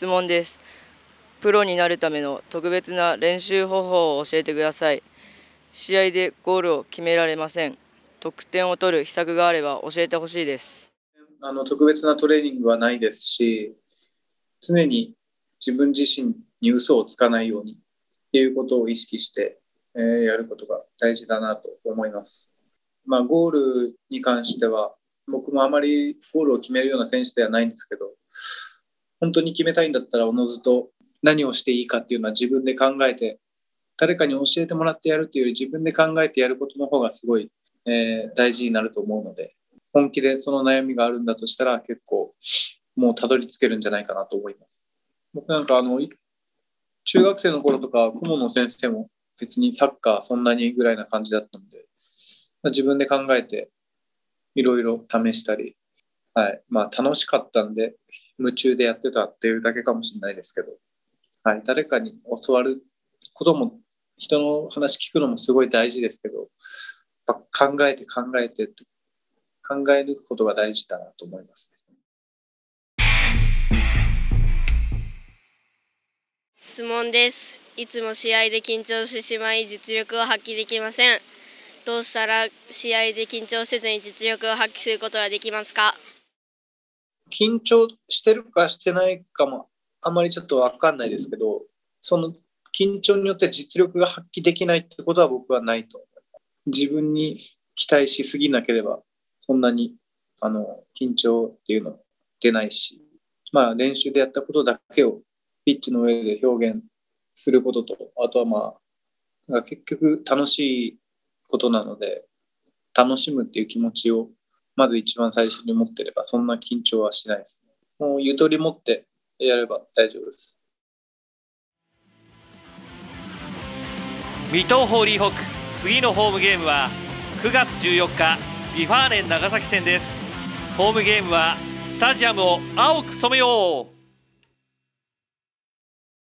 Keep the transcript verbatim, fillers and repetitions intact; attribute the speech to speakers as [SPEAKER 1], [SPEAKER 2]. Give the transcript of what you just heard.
[SPEAKER 1] 質問です。プロになるための特別な練習方法を教えてください。試合でゴールを決められません。得点を取る秘策があれば教えてほしいです。
[SPEAKER 2] あの特別なトレーニングはないですし、常に自分自身に嘘をつかないようにっていうことを意識して、えー、やることが大事だなと思います。まあ、ゴールに関しては僕もあまりゴールを決めるような選手ではないんですけど、本当に決めたいんだったらおのずと何をしていいかっていうのは自分で考えて、誰かに教えてもらってやるっていうより自分で考えてやることの方がすごい、えー、大事になると思うので、本気でその悩みがあるんだとしたら結構もうたどり着けるんじゃないかなと思います。僕なんかあの中学生の頃とか顧問の先生も別にサッカーそんなにぐらいな感じだったので、まあ、自分で考えていろいろ試したり、はい、まあ楽しかったんで夢中でやってたっていうだけかもしれないですけど、はい、誰かに教わることも人の話聞くのもすごい大事ですけど、考えて考えて考え抜くことが大事だなと思います。
[SPEAKER 3] 質問です。いつも試合で緊張してしまい実力を発揮できません。どうしたら試合で緊張せずに実力を発揮することができますか？
[SPEAKER 2] 緊張してるかしてないかもあまりちょっと分かんないですけど、その緊張によって実力が発揮できないってことは僕はないと思います。自分に期待しすぎなければそんなにあの緊張っていうの出ないし、まあ練習でやったことだけをピッチの上で表現することと、あとはまあ結局楽しいことなので、楽しむっていう気持ちをまず一番最初に持ってればそんな緊張はしないですね。もうゆとり持ってやれば大丈夫です。
[SPEAKER 4] 水戸ホーリーホーク、次のホームゲームはくがつじゅうよっかビファーレン長崎戦です。ホームゲームはスタジアムを青く染めよう。